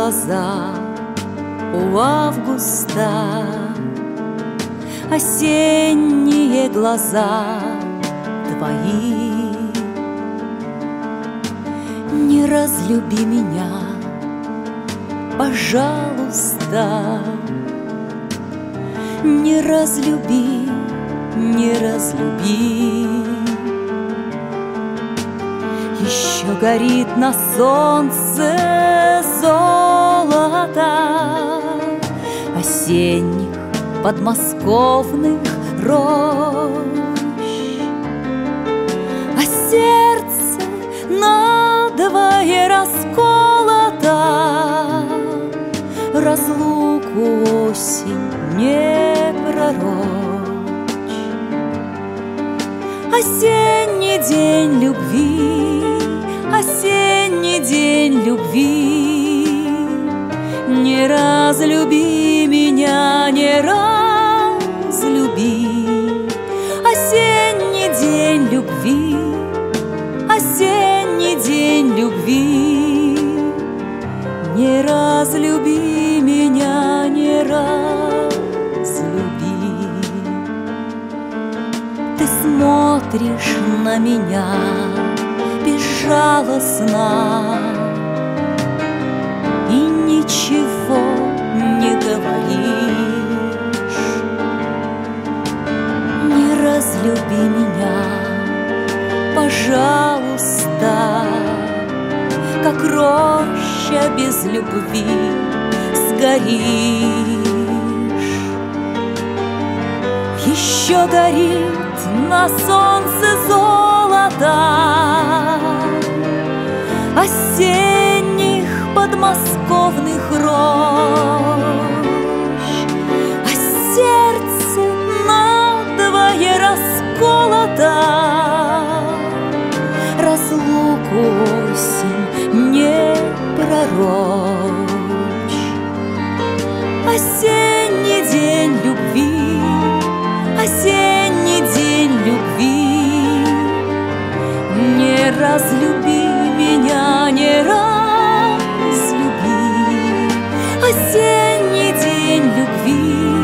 глаза у Августа, осенние глаза твои. Не разлюби меня, пожалуйста, не разлюби, не разлюби. Еще горит на солнце золото осенних подмосковных рощ, а сердце надвое расколото, разлуку осень не пророчь. Осенний день любви, осенний день любви, не разлюби меня, не разлюби. Осенний день любви, осенний день любви, не разлюби меня, не разлюби. Ты смотришь на меня безжалостно и ничего не говоришь. Не разлюби меня, пожалуйста, как роща без любви сгоришь. Еще горит на солнце золото осенних подмосковных рощ, а сердце надвое расколото, разлуку осень не пророчь. Осенний день любви, осенний день любви, не разлюби меня, не разлюби. Осенний день любви,